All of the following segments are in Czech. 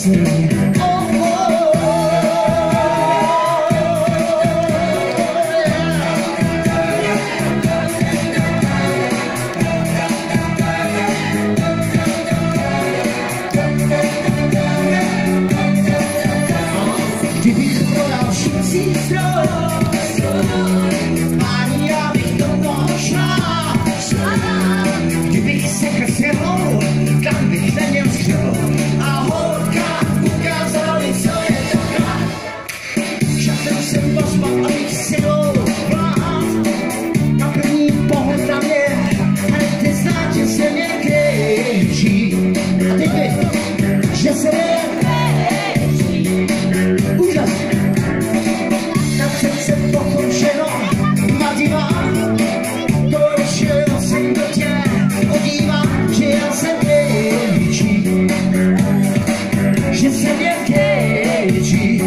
sing. Kdybych podal šicí stroj, ani já bych to možná. Kdybych se krsil, tam bych neměl skřil. A holka ukázala mi, co je dobrá. Šatel jsem pozval, abych silou vlád. Na první pohled na mě, hned neznát, že se mě křičí. A teď bych, že se mě tak jsem se pokončeno nadívám, došel jsem do tě, odívám, že já jsem větší, že jsem větší.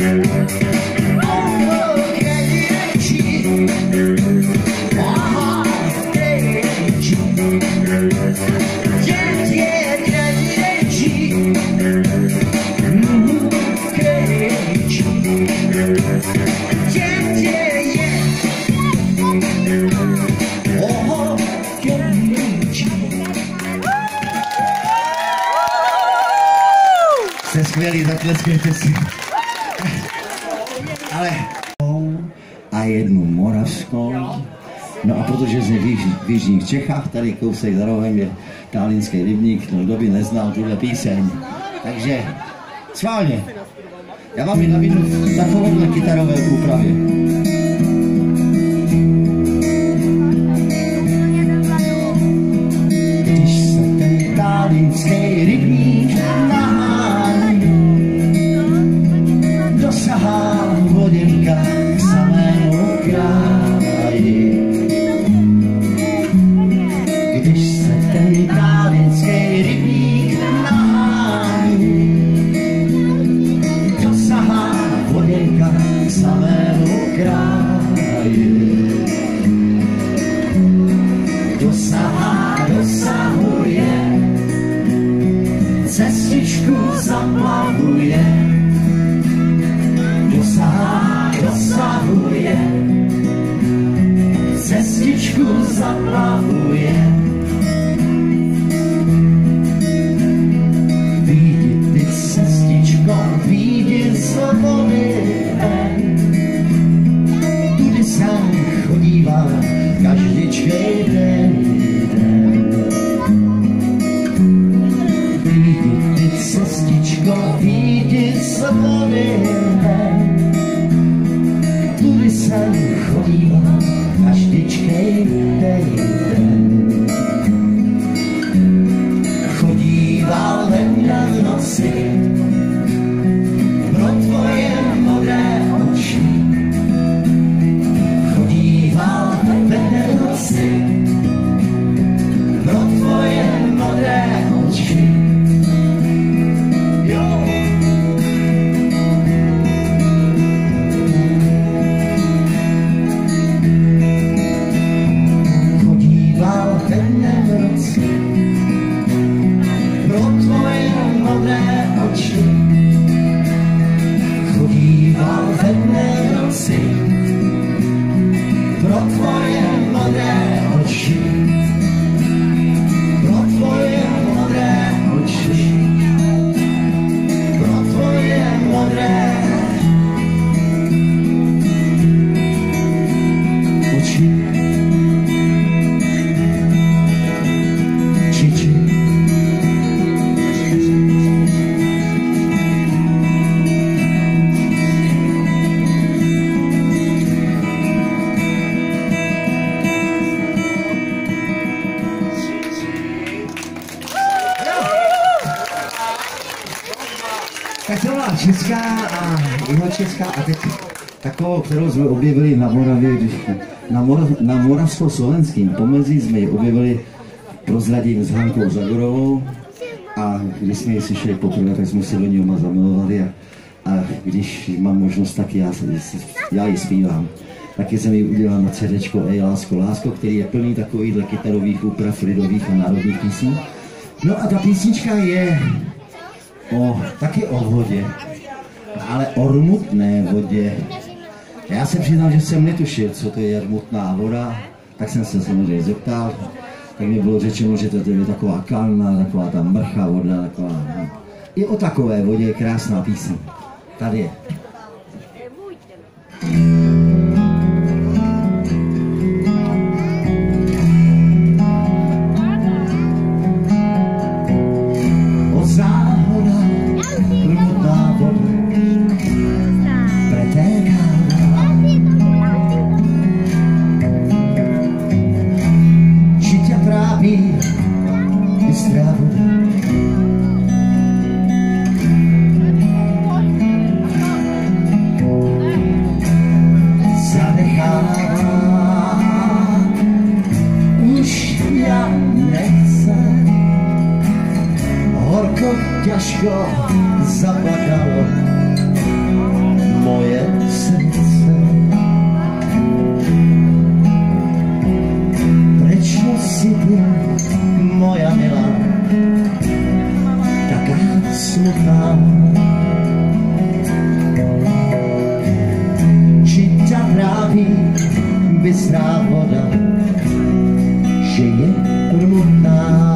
Aha, větší. Jste skvělý, zatleskejte si. Ale a jednu moravskou. No a protože jsme v jižních Čechách, tady kousek za rohem je Talínský rybník, no kdo by neznal tuhle píseň. Takže schválně. Já vám ji nabídnu v takovéhle kytarové úpravě. Když se ten Talínský rybník nahání, dosahá voděnka k samému kraji. Když se ten Talínský rybník nahání, dosahá voděnka k samému kraji. Dosahuje, cestičku zaplavuje. Dosahuje, cestičku zaplavuje. Vyjdi ty cestičko, vyjdi z vody ven. Tudy sem chodívá každičkej den. Vyjdi ty cestičko, vyjdi z vody ven. Tudy sem chodívá každičkej den. Chodíval ven v noci pro tvoje modré oči. Chodíval ven v noci pro tvoje modré oči. Chodíval ve dne v noci pro tvoje modré oči. Pro tvoje modré oči. Pro tvoje modré oči. Tak to byla česká a jihočeská a teď takovou, kterou jsme objevili na Moravě, když na Moravsko-Slovenským pomezí jsme ji objevili, prozradím, s Hankou Zagorovou, a když jsme ji slyšeli poprvé, tak jsme se do něho zamilovali a když mám možnost, tak já ji zpívám. Taky jsem ji udělal na CDčko Ej lásko, lásko, který je plný takovýchhle kytarových úprav lidových a národních písní. No a ta písnička je taky o vodě, ale o rmutné vodě. Já se přiznám, že jsem netušil, co to je rmutná voda, tak jsem se samozřejmě zeptal. Tak mi bylo řečeno, že to je taková kalna, taková ta mrchá voda, taková... No. I o takové vodě je krásná píseň. Tady je. Záhoda, rmutná voda, pretéká. Či ťa trápí bystrá voda? Zanechává, už já nechce. Horko, ťažko zapadalo moje srdce. Prečo si ty, moja milá, taká smutná? Či ťa trápí bystrá voda, že je rmutná?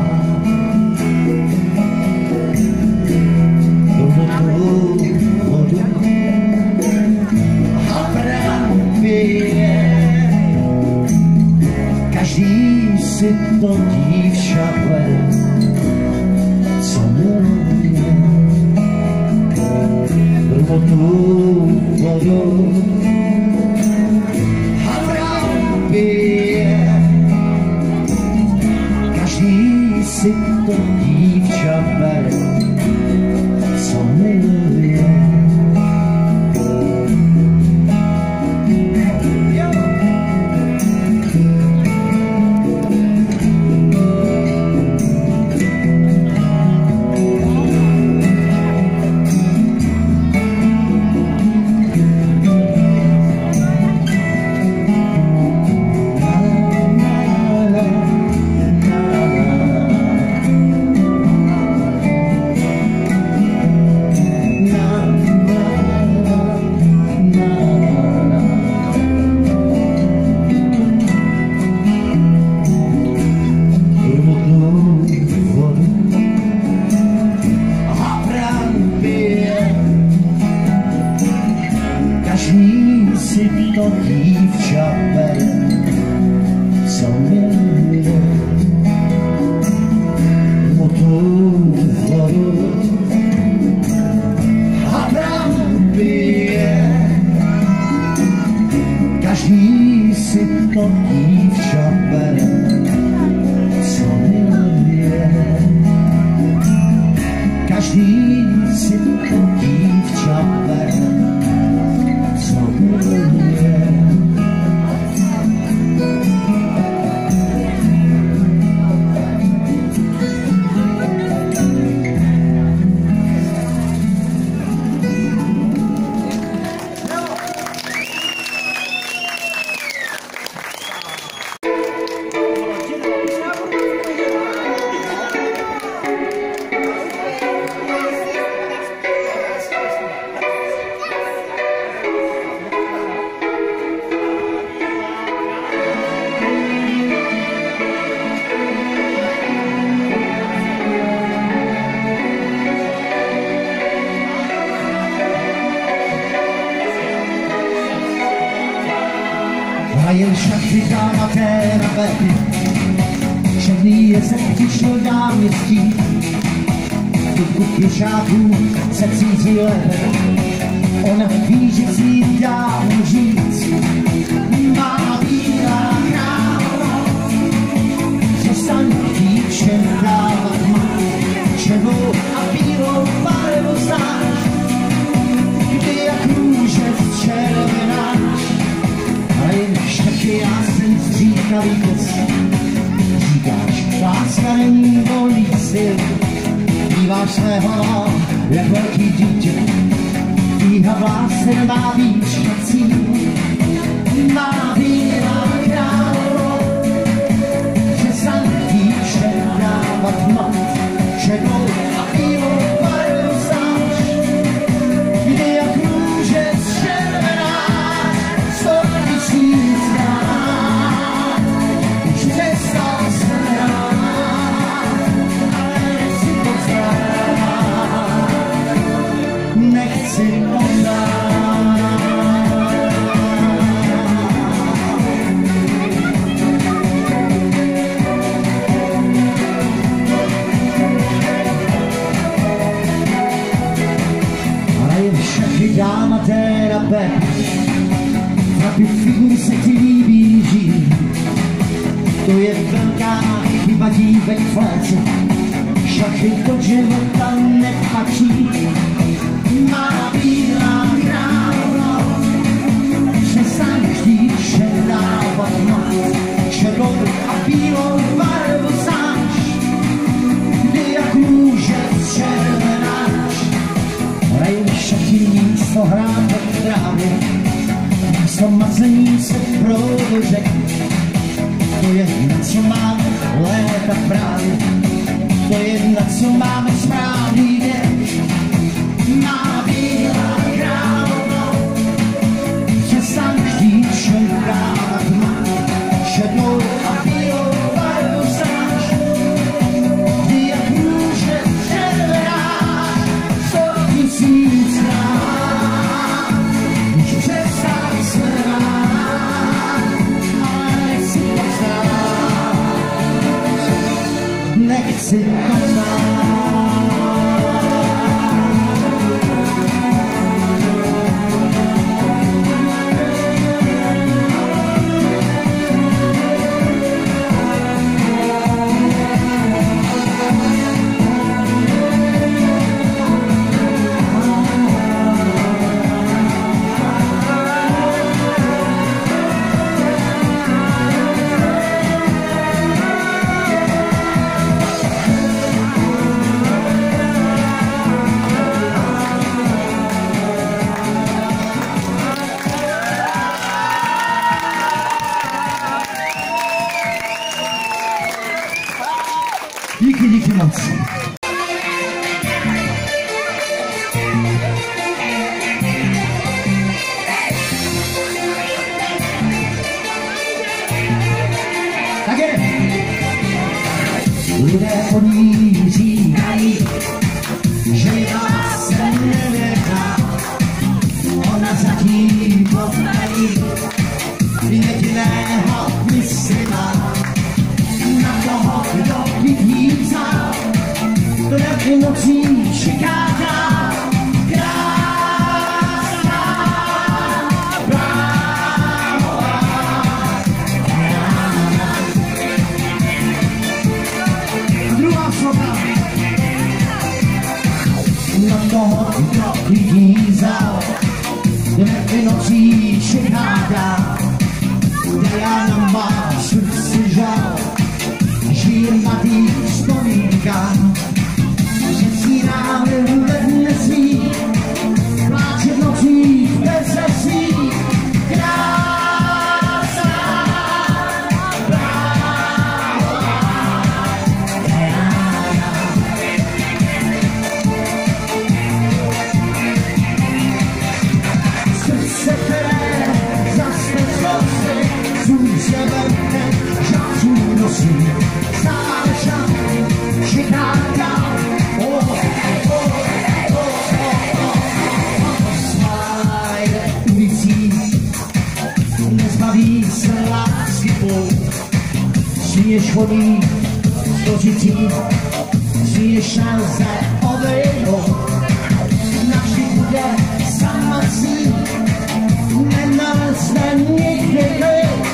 Každý si to dívča bere, co miluje rmutnou vodu. Havran pije, každý si to dívča bere, co miluje. To dívča bere, co miluje rmutnou vodu. Havran pije, každý si to dívča bere, co miluje. Každý si to dívča bere, co miluje. A jen šachty dámaté na bety, černý jezdec přišel náměstí, tu pěšáků se cítí lépe, ona ví, že si jí dá říct. Má bílá kráva, přestaň týčem dávat má, černou a bílou barvu znáš, kdy jak růžec červenáš. A jen štaky, já jsem stříkavý pes. Říkáš, láska není volný styl. Díváš své hlava, jak velký dítě. Tíha v lásce nemá víc cíl. Má bílá králo, přestaň týče dávat mat. Černou a bílou barvu figur se ti líbí žít. To je velká chyba dívek v léce, šachy do života nepatří. Má bílá královna, přestaň chtít předávat černou a bílou barvu znáš, kdy jak růže červenáš. Hraju šachy místo hrátek v trávě, místo mazení se prodořek. To je na co máme léta právě, to je na co máme správný věk. Má bílá královna, přestaň chtít předávat černou a bílou barvu znáš, kdy jak růže červenáš. 100 000 krát už přestaň se rát, ale nechci to znát, nechci to znát. Díky moc. Tak je. Lidé o ní říkají, že já se nenechá, ona zatím poznají jediného myslela. Na toho, kdo vidí vzal, to je nocí šikáka, krásná brámová rána. A druhá slova. Na toho, kdo vidí vzal, to je nocí šikáka, Diana má srdce žal. Žije na tých vzpomínkách, že si rány ledne svý, pláče v nocích bezesí. Krásná bráhová Diana. Srdce, které zase zlosy, svůj severné žáčů nosí. Stále šat, šikáka, Smajde ulicí, nezbaví se lásky půl. Smíješ chodí, složitý, smíješ šance obejmout. Navždy bude sama s ní, nenalezne nikdy klid.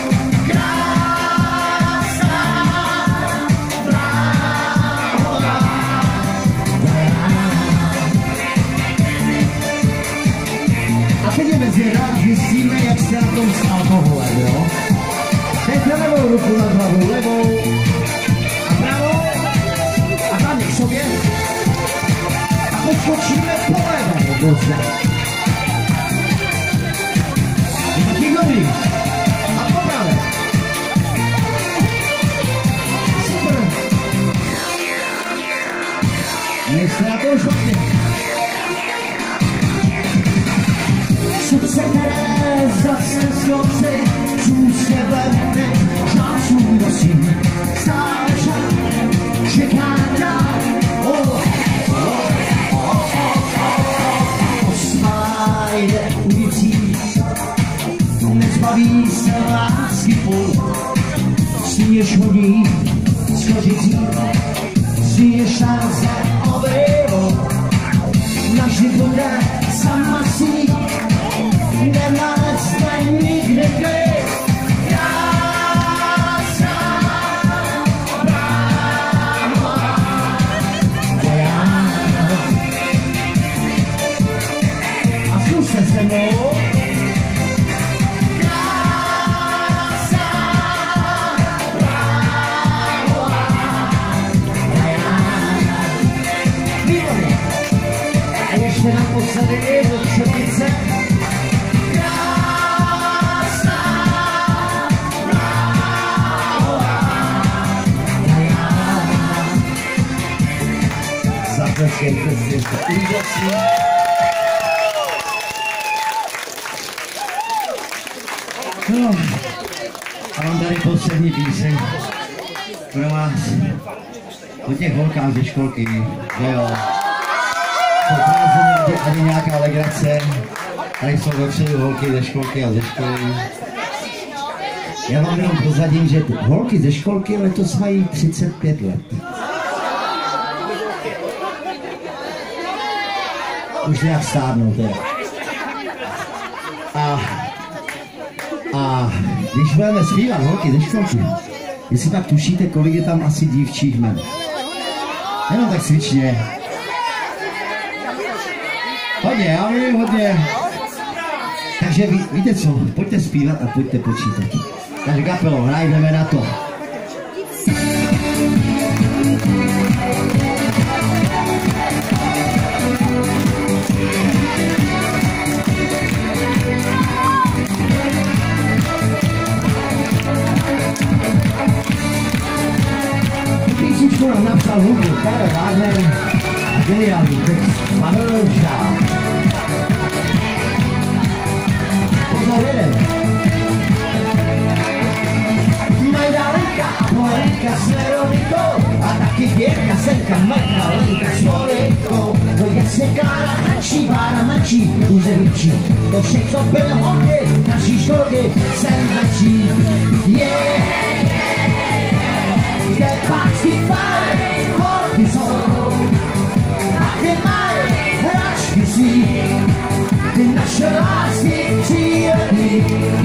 Zjistíme, jak jste na tom s alkoholem, jo? Dejte levou ruku nad hlavou, levou a pravou a tam k sobě a podskočíme po levé, dobře. Taky dobrý. A po pravé. Super. Nejste na tom špatně. Srdce, které zase slzy, úsměvem žáčů nosí. Stále žák, šikáka, Smajde ulicí, nezbaví se lásky půl. Smíješ hodí, složitý, smíješ šance obejmout. Navždy bude sama s ní, nenalezne nikdy No, a mám tady poslední píseň pro vás o těch holkách ze školky, že jo. To prázdně ani nějaká legrace, tady jsou dopředu holky ze školky a ze školy. Já vám jenom pozadím, že holky ze školky letos mají 35 let. Už nějak stárnou teda. A když budeme zpívat holky ze školky, jestli tak tušíte, kolik je tam asi dívčích jmen? Jenom tak cvičně. Hodně, já vím, hodně. Takže víte co, pojďte zpívat a pojďte počítat. Takže kapelo, hrajeme na to. Písničku nám napsal hudbu Karel Wagner a geniální text Pavel Šák. Pozor jeden. Majdalenka a Polenka s Veronikou a taky Pěrka, Senka, Marka, Lenka s Molenkou. To je se Klára mladší, Bára mladší, Luze větší. To všechno bylo hodně, naší školky jsem mladší. Kde páčky fajn, holky jsou, a kde mají hračky svý, ty naše lásky příjemný.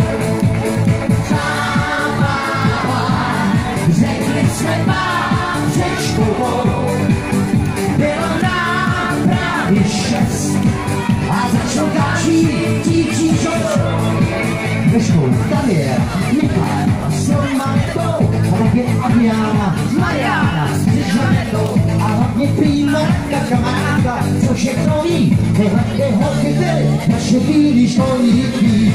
Řekli jsme vám před školou, bylo nám právě 6 a začnou další dívčí show. Ve škole tam je Michal s Romankou a tak je Adriana, Mariana s Žanetou a hlavně prý Marka kamarádka, co všechno ví, tyhle ty holky byly naše bílý školní děti.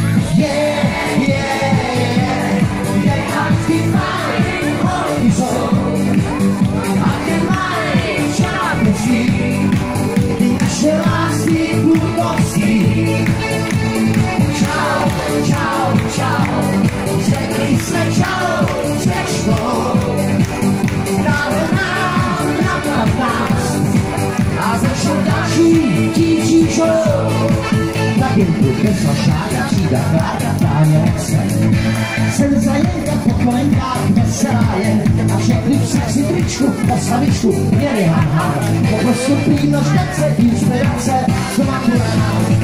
Kde páčky fajn, holky jsou a kde mají žádnosti, ty naše lásky klukovský. Čau, čau, čau, řekli jsme čau, před školou, dále nám na 15 a začnou další dívčí show. Tak jen tu kresla Šáka, třída Klára, Táňa, Roxen. Jsem zajenka po kolenkách, veselá je a všechny však si tričku a slavičku měli ham. Po prostu prýma štace, inspirace, co má tu rád.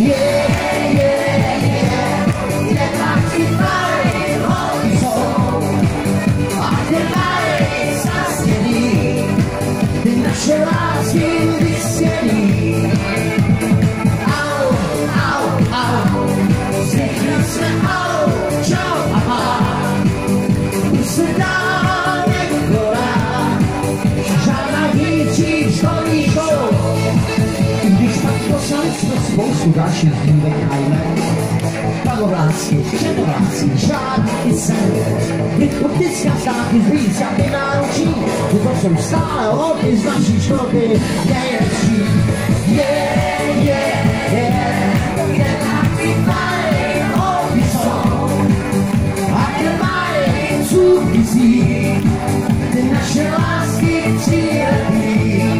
Kde páčky fajn, holky jsou a kde mají zastěný, ty naše lásky vystěný. Au, au, au, řekli jsme au, čau a pán, už se dál nekoná, žádná dívčí školní show. I když pak poslali jsme spoustu dalších dívek a jmen, panovlásky, předovlásky, žádný i sen. Hypotická státy zvíc, jak ty náručí, to jsou stále holky z naší školky nejlepší. Kde páčky fajn, holky jsou a kde mají zůbky svý, ty naše lásky příjemný.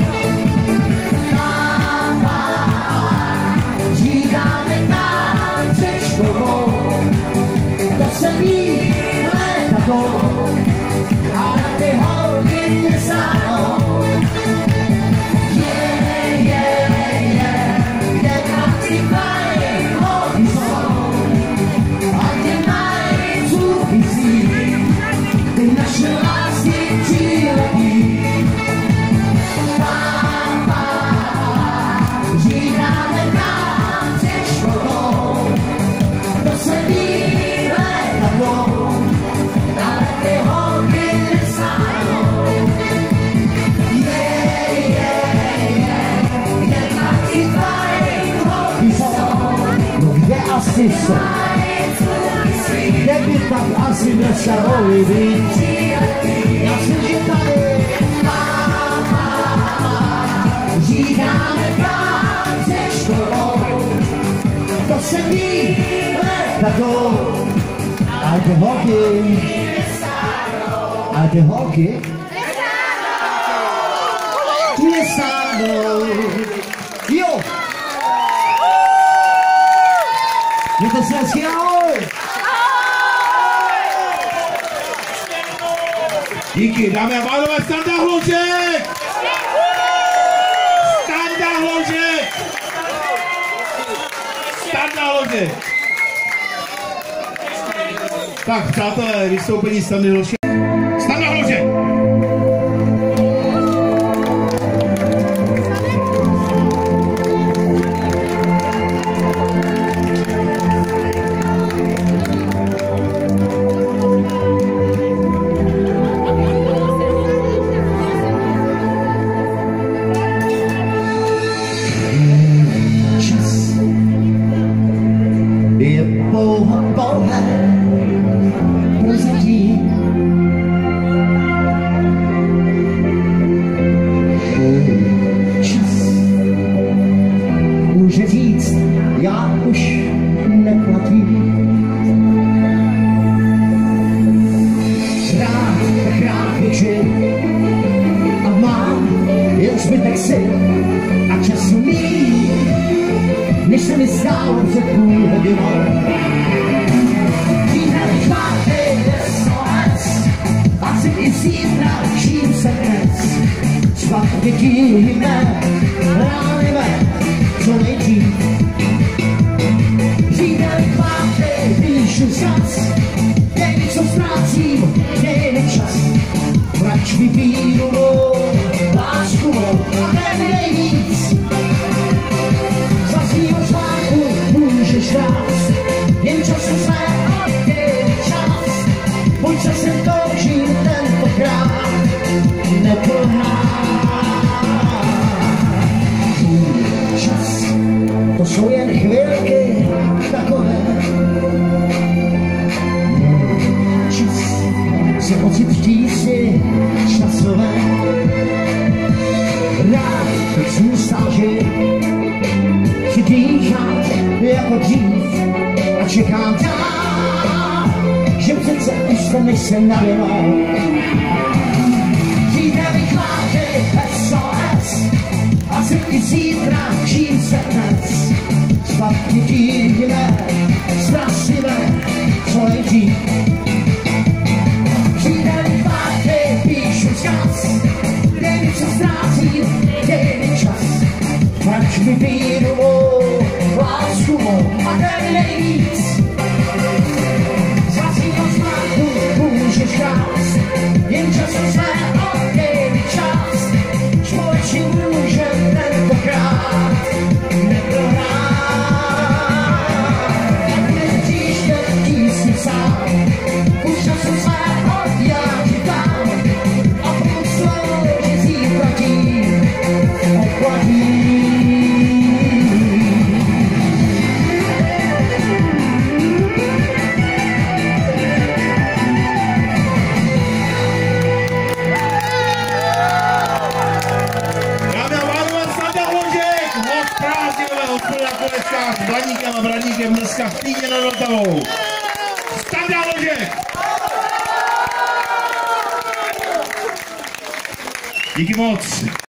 Říkáme tam před školou, to se ví létatou a na ty holky nesáhnou. Kde se, kdyby tak asi nesahovi být. Já si, že tady říkáme práce školou, to se ví, tato, a ty holky, nestáhnou, jo. Mějte se hezky, ahoj! Díky, dámy a pánové, Standa Hlouček! Standa Hlouček! Standa Hlouček! Tak, přátelé, vystoupení Standy Hlouček. Standa Hlouček! Může říct, já už neplatím. Rád večer a mám jen zbytek sil a času míň, než se mi zdálo před půl hodinou. Víme čtvrtý SOS a si i zítra čím se dnes zpátky díme, ráníme co nejdřív. Přijde pátý, píšu zas, je mi co ztrácím, je mi čas. Vrať mi víru mou, lásku mou a ten nejvíc. Za svýho článku můžeš rást, jen času své oddělí čas. Pojď se sem točím tentokrát, neprohrát. To jsou jen chvilky takové. Čas se pocit v tísni časové. Rád bych zůstal žít, si dýchat jako dřív a čekám dál, že přece už to nejsem na věnou. Přijde mi chváty SOS a si i zítra čím se dnes zpátky díme, ztrasíme co nejdřív. Přijde mi chváty, píšu vzkaz, kde mi co ztrácím, dej mi čas. Vrať mi víru mou, lásku mou a ten nejvíc. Za svýho zmátku můžeš rást, jen času své oddělí mi čas. Společně můžem tentokrát neprohrát. Jak neříš, že tísni sám, už času své oddělí tam. A pokud slovo, že zítra tím oplatí. S Blaníkem a Braníkem dneska v Týně nad Vltavou. Standa Hlouček! Díky moc.